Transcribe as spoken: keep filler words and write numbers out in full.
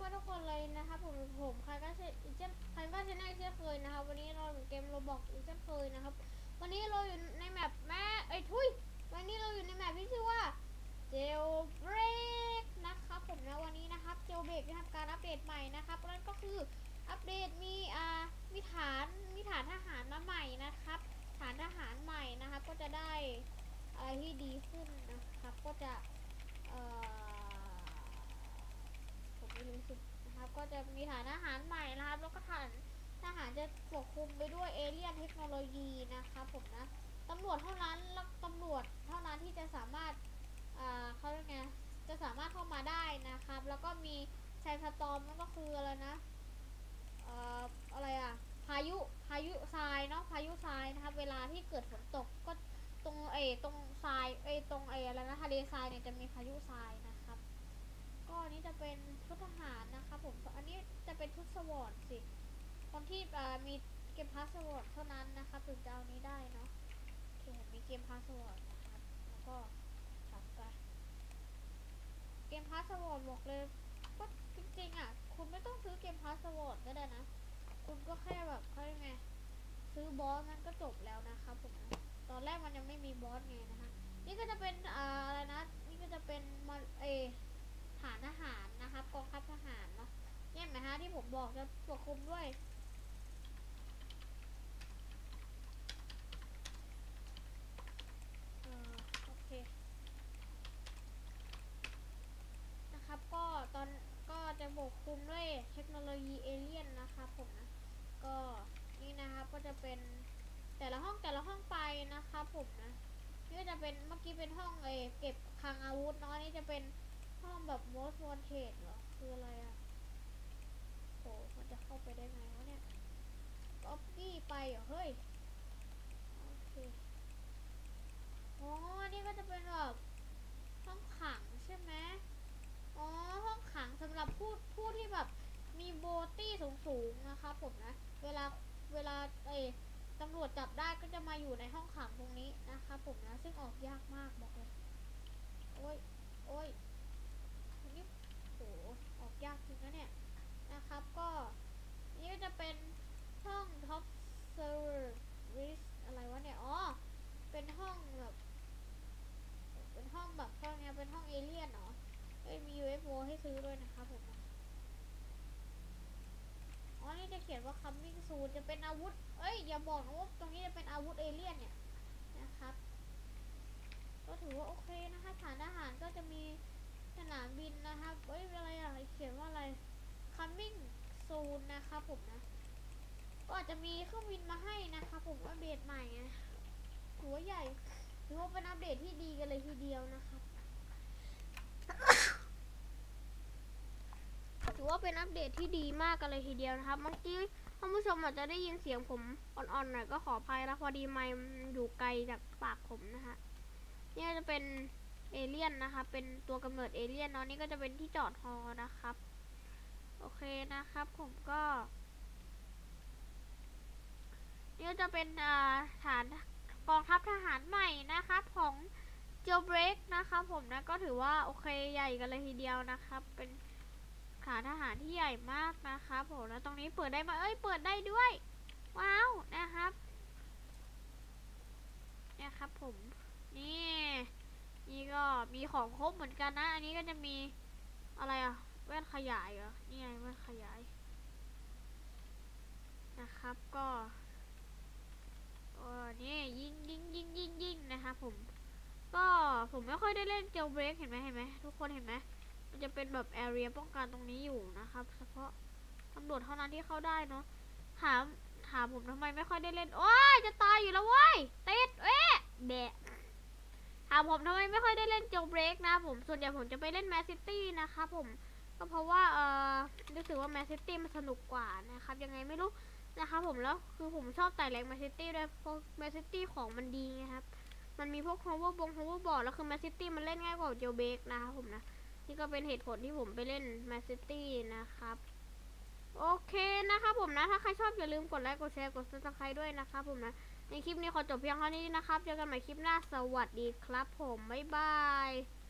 พื่อนๆทุกคนเลยนะครับผมผมใครก็เช่นอีกเช่นใครก็เช่นได้เช่นเคยนะครับวันนี้เราอยู่เกมโรบอกอีกเช่นเคยนะครับวันนี้เราอยู่ในแมปแม่ไอ้ทุยวันนี้เราอยู่ในแมปที่ชื่อว่า Jailbreak นะครับผมนะวันนี้นะครับ Jailbreak นะครับการอัปเดตใหม่นะครับนั่นก็คืออัปเดตมีอ่ามีฐานมีฐานทหารมาใหม่นะครับฐานทหารใหม่นะครับก็จะได้อะไรที่ดีขึ้นนะครับก็จะเอ่อผมไม่รู้สินะครับก็จะมีฐานทหารใหม่นะครับแล้วก็ฐานทหารจะปกคลุมไปด้วยเอเลี่ยนเทคโนโลยีนะครับผมนะตำรวจเท่านั้นแล้วตำรวจเท่านั้นที่จะสามารถอ่าเขาเรียกไงจะสามารถเข้ามาได้นะครับแล้วก็มีไซสตอร์มนั่นก็คืออะไรนะเอ่ออะไรอะพายุพายุทรายเนาะพายุทรายนะครับเวลาที่เกิดฝนตกก็ตรงเอตรงทรายเอตรงเออะไรนะทะเลทรายเนี่ยจะมีพายุทรายนะครับก็อันนี้จะเป็นชุดทหารนะครับผมอันนี้จะเป็นชุดสวอตสิคนที่มีเกมพาสวอตเท่านั้นนะครับถึงจะเอานี้ได้เนาะโอเคมีเกมพาสวอตนะครับแล้วก็ถัดไปเกมพาสวอตบอกเลยก็จริงๆอ่ะคุณไม่ต้องซื้อเกมพาสวอตก็ได้นะคุณก็แค่แบบเขาเรียกไงซื้อบอสมันก็จบแล้วนะครับผมตอนแรกมันยังไม่มีบอสไงนะคะนี่ก็จะเป็นอะไรนะนี่ก็จะเป็นมาเอฐานทหารนะครับกองทัพทหารเนาะเนี่ยไหมฮะที่ผมบอกจะปกคลุมด้วยเออโอเคนะครับก็ตอนก็จะปกคลุมด้วยเทคโนโลยีเอเลี่ยนนะครับผมนะก็นี่นะครับก็จะเป็นแต่ละห้องแต่ละห้องไปนะครับผมนะนี่ก็จะเป็นเมื่อกี้เป็นห้องเอเก็บคลังอาวุธเนาะนี่จะเป็นห้องแบบ most wanted เหรอคืออะไรอะโหมันจะเข้าไปได้ไงวะเนี่ยก๊อปปี้ไปเหรอเฮ้ยโอเคอ๋อนี่ก็จะเป็นแบบห้องขังใช่ไหมอ๋อห้องขังสำหรับผู้ผู้ที่แบบมีโบตี้สูงๆนะครับผมนะเวลาเวลาเอตำรวจจับได้ก็จะมาอยู่ในห้องขังตรงนี้นะครับผมนะซึ่งออกยากมากบอกเลยโอ้ยโอ้ยนี่โหออกยากจริงนะเนี่ยนะครับก็นี่ก็จะเป็นห้องท็อปเซอร์วิสอะไรวะเนี่ยอ๋อเป็นห้องแบบเป็นห้องแบบพวกนี้เป็นห้องเอเลี่ยนเนาะเอ้ยมี ยู เอฟ โอ ให้ซื้อด้วยนะครับผมอ๋อนี่จะเขียนว่า coming soon จะเป็นอาวุธเอ้ยอย่าบอกนะว่าตรงนี้จะเป็นอาวุธเอเลี่ยนเนี่ยนะครับก็ถือว่าโอเคนะคะฐานทหารก็จะมีสนามบินนะครับเอ้ยอะไรอ่ะเขียนว่าอะไร coming soon นะครับผมนะก็อาจจะมีเครื่องบินมาให้นะครับผมอัปเดตใหม่นะถือว่าใหญ่ถือว่าเป็นอัปเดตที่ดีกันเลยทีเดียวนะครับถือว่าเป็นอัปเดตที่ดีมากกันเลยทีเดียวนะครับเมื่อกี้ท่านผู้ชมอาจจะได้ยินเสียงผมอ่อนๆหน่อยก็ขออภัยนะพอดีไมค์อยู่ไกลจากปากผมนะฮะนี่จะเป็นเอเลี่ยนนะคะเป็นตัวกำเนิดเอเลี่ยนเนาะนี่ก็จะเป็นที่จอดฮอนะครับโอเคนะครับผมก็นี่ก็จะเป็นฐานกองทัพทหารใหม่นะครับของ Jailbreak นะครับผมนะก็ถือว่าโอเคใหญ่กันเลยทีเดียวนะครับเป็นฐานทหารที่ใหญ่มากนะครับผมแล้วตรงนี้เปิดได้ไหมเอ้ยเปิดได้ด้วยว้าวนะครับเนี่ยครับผมนี่นี่ก็มีของครบเหมือนกันนะอันนี้ก็จะมีอะไรอะแว่นขยายเหรอนี่ไงแว่นขยายนะครับก็เออนี่ยิงยิงยิงยิงยิงนะครับผมก็ผมไม่ค่อยได้เล่นเจลเบรกเห็นไหมเห็นไหมทุกคนเห็นไหมมันจะเป็นแบบแอเรียป้องกันตรงนี้อยู่นะครับเฉพาะตำรวจเท่านั้นที่เข้าได้เนาะถามถามผมทำไมไม่ค่อยได้เล่นโอ้ยจะตายอยู่แล้วเว้ยติดเอ๊ะแบะถามผมทำไมไม่ค่อยได้เล่นเจลเบรกนะผมส่วนใหญ่ผมจะไปเล่นแมสซิตี้นะครับผมก็เพราะว่าเออรู้สึกว่าแมสซิตี้มันสนุกกว่านะครับยังไงไม่รู้นะครับผมแล้วคือผมชอบไต่แรงแมสซิตี้ด้วยเพราะแมสซิตี้ของมันดีไงครับมันมีพวก hover บง hoverboard แล้วคือแมสซิตี้มันเล่นง่ายกว่าเจลเบรกนะครับผมนะนี่ก็เป็นเหตุผลที่ผมไปเล่นแมสซิตี้นะครับโอเคนะครับผมนะถ้าใครชอบอย่าลืมกดไลค์กดแชร์กดซับสไครบ์ด้วยนะครับผมนะในคลิปนี้ขอจบเพียงเท่านี้นะครับเจอกันใหม่คลิปหน้าสวัสดีครับผมบ๊ายบาย